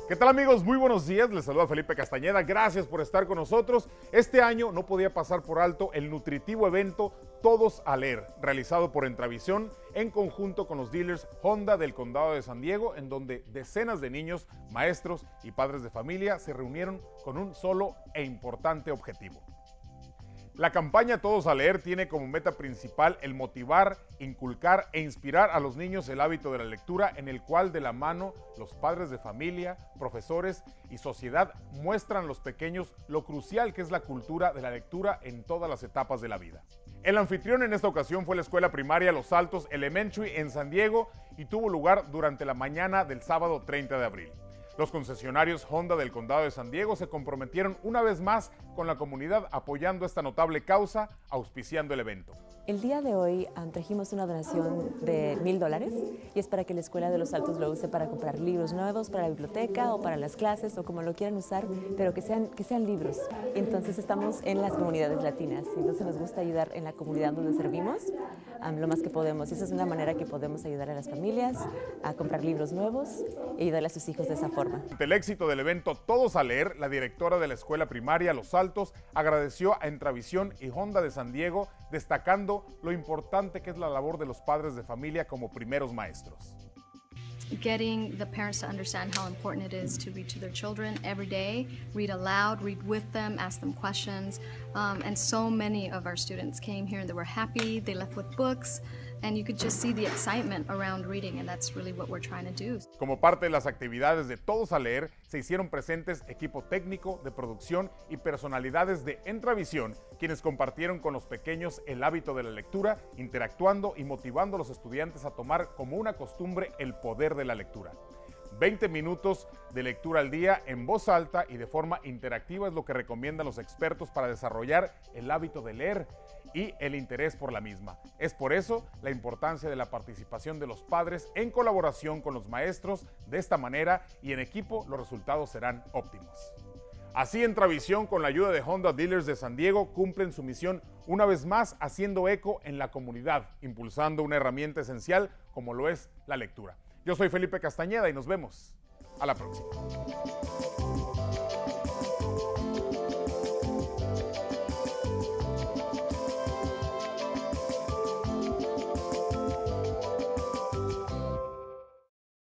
¿Qué tal amigos? Muy buenos días, les saluda Felipe Castañeda, gracias por estar con nosotros. Este año no podía pasar por alto el nutritivo evento Todos a Leer, realizado por Entravisión en conjunto con los dealers Honda del Condado de San Diego, en donde decenas de niños, maestros y padres de familia se reunieron con un solo e importante objetivo. La campaña Todos a Leer tiene como meta principal el motivar, inculcar e inspirar a los niños el hábito de la lectura, en el cual de la mano los padres de familia, profesores y sociedad muestran a los pequeños lo crucial que es la cultura de la lectura en todas las etapas de la vida. El anfitrión en esta ocasión fue la escuela primaria Los Altos Elementary en San Diego y tuvo lugar durante la mañana del sábado 30 de abril. Los concesionarios Honda del Condado de San Diego se comprometieron una vez más con la comunidad apoyando esta notable causa, auspiciando el evento. El día de hoy trajimos una donación de $1000 y es para que la Escuela de Los Altos lo use para comprar libros nuevos para la biblioteca o para las clases o como lo quieran usar, pero que sean libros. Entonces estamos en las comunidades latinas, entonces nos gusta ayudar en la comunidad donde servimos lo más que podemos. Y esa es una manera que podemos ayudar a las familias a comprar libros nuevos y ayudarle a sus hijos de esa forma. Ante el éxito del evento Todos a Leer, la directora de la escuela primaria Los Altos agradeció a Entravisión y Honda de San Diego, destacando lo importante que es la labor de los padres de familia como primeros maestros. Getting the parents to understand how important it is to read to their children every day, read aloud, read with them, ask them questions. And so many of our students came here and they were happy, they left with books, and you could just see the excitement around reading, and that's really what we're trying to do. Como parte de las actividades de Todos a Leer, se hicieron presentes equipo técnico, de producción y personalidades de Entravisión, quienes compartieron con los pequeños el hábito de la lectura, interactuando y motivando a los estudiantes a tomar como una costumbre el poder de la lectura. 20 minutos de lectura al día en voz alta y de forma interactiva es lo que recomiendan los expertos para desarrollar el hábito de leer y el interés por la misma. Es por eso la importancia de la participación de los padres en colaboración con los maestros. De esta manera y en equipo los resultados serán óptimos. Así, Entravisión, con la ayuda de Honda Dealers de San Diego, cumplen su misión una vez más haciendo eco en la comunidad, impulsando una herramienta esencial como lo es la lectura. Yo soy Felipe Castañeda y nos vemos a la próxima.